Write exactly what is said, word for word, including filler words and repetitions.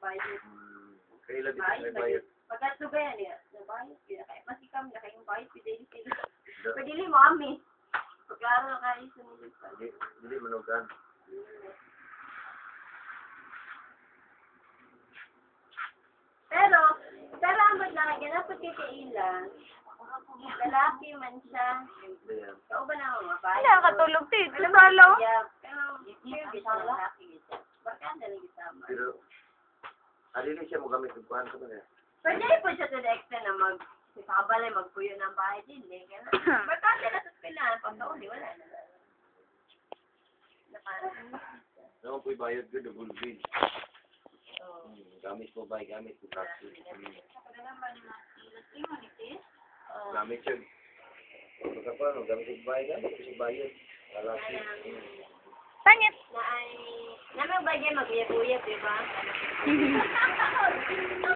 bayad. Hmm. Kailan dito Bayad, may bayad. bayad? Pagkatlo ba yan, eh, nabayad, yun na kayo. Mas ikaw, na kayong bayad, pidili sila. Da- Pwede mo kami. Pagkaro na kayo sa nilipad. Hindi, hindi manugan. Pero, pero ang maglaki, dapat kikailan. Lalaki man siya. Ayan. Ikaw ba na mga bahay? Wala, katulog dito, salo. Pero, pero bisa lalaki gisa. Barkada na gisama. Pero, alili siya mo gamit ng kuhan ko na. Pwede po siya to the extent na mag, si Kabalay magpuyo ng bahay din. Eh. Barkada na sa pilaan. Pagkauli, wala na. Naman po'y bayad ko, double bill. Oo. Hmm. Gamit mo ba? Gamit mo taxi. Hmm. Oo. Gamit siya. Pagka pa, no? Gamit yung bayad. Gamit ko siya bayad. Lalaki. Hmm. Pangit. Na ay, naman ba dyan mag-uyab-uyab, di ba?